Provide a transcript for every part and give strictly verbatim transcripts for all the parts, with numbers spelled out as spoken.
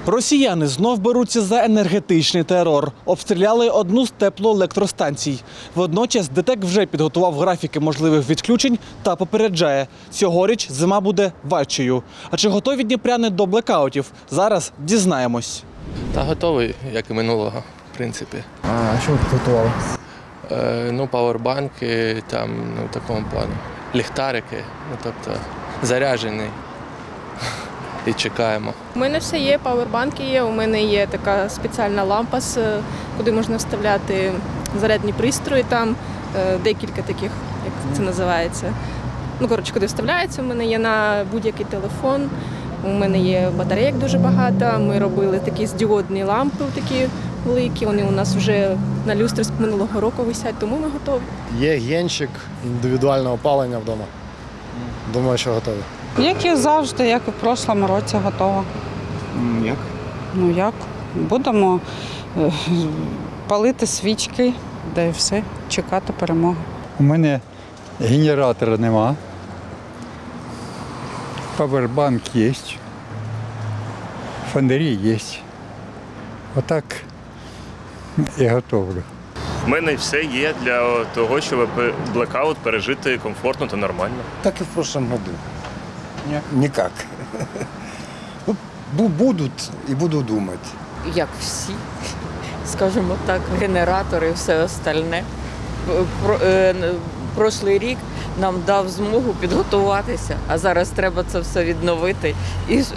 Росіяни знов беруться за енергетичний терор. Обстріляли одну з теплоелектростанцій. Водночас ДТЕК вже підготував графіки можливих відключень та попереджає – цьогоріч зима буде важчою. А чи готові дніпряни до блекаутів? Зараз дізнаємось. Та готовий, як і минулого, в принципі. А що ви підготували? Е, ну, павербанки, там, ну, в такому плані. Ліхтарики, ну, тобто, заряджений. І чекаємо. У мене все є, павербанки є, у мене є така спеціальна лампа, куди можна вставляти зарядні пристрої, там декілька таких, як це називається. Ну, коротше, куди вставляється, у мене є на будь-який телефон, у мене є батарейок дуже багато, ми робили такі діодні лампи, такі великі, вони у нас вже на люстрі з минулого року висять, тому ми готові. Є генщик індивідуального опалення вдома. Думаю, що готові. Як і завжди, як і в прошлому році, готова. Як? Ну як? Будемо е, палити свічки, да і все, чекати перемоги. У мене генератора нема. Павербанк є. Фонарі є. Отак і готовлю. У мене все є для того, щоб блекаут пережити комфортно та нормально. Так и в прошлом году. Нет. Никак. Ну, будут и буду думать. Як всі, скажімо так, генератори і все остальне. Про, е, прошлий рік нам дав змогу підготуватися, а зараз треба це все відновити і, е,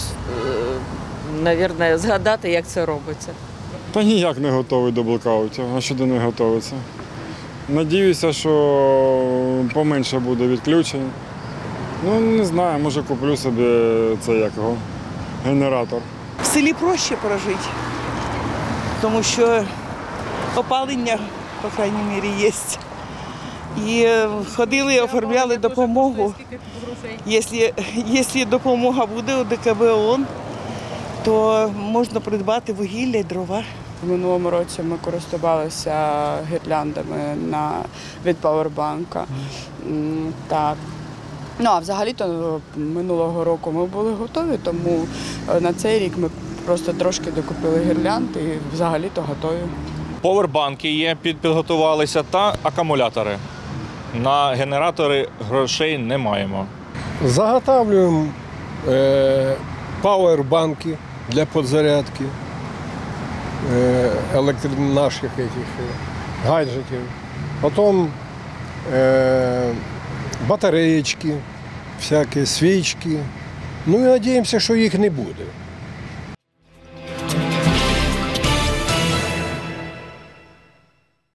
е, мабуть, згадати, як це робиться. Та ніяк не готовий до блекаутів, а що до них готуватися. Надіюся, що поменше буде відключень. Ну, не знаю, може куплю собі це як його, генератор. В селі проще прожити, тому що опалення, по крайній мірі, є. І ходили, оформляли допомогу. Якщо, якщо допомога буде у ДКБ ООН, то можна придбати вугілля і дрова. В минулому році ми користувалися гірляндами на, від павербанка. Так. Ну, а взагалі-то минулого року ми були готові, тому на цей рік ми просто трошки докупили гірлянд і взагалі-то готові. Повербанки є, підготувалися, та акумулятори. На генератори грошей не маємо. Заготавлюємо е, пауербанки для підзарядки е, електро... наших этих, гаджетів. Потім е, батареєчки, всякі свічки. Ну і сподіваємося, що їх не буде.